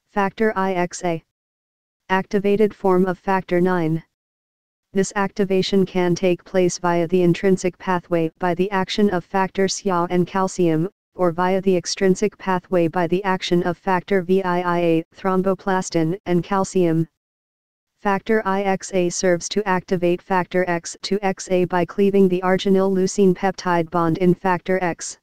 Factor IXa. Activated form of Factor IX. This activation can take place via the intrinsic pathway by the action of Factor IXa and calcium, or via the extrinsic pathway by the action of Factor VIIa, thromboplastin, and calcium. Factor IXa serves to activate Factor X to XA by cleaving the arginyl leucine peptide bond in Factor X.